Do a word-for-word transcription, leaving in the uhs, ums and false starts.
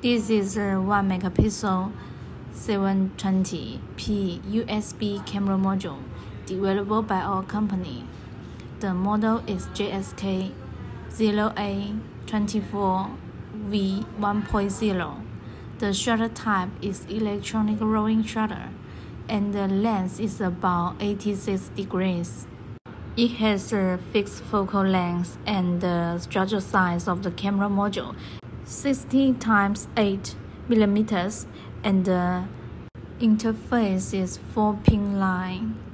This is a one megapixel seven twenty p U S B camera module developed by our company. The model is J S K zero A twenty-four V one point zero. The shutter type is electronic rolling shutter, and the lens is about eighty-six degrees. It has a fixed focal length and the structure size of the camera module sixty times eight millimeters, and the interface is four pin line.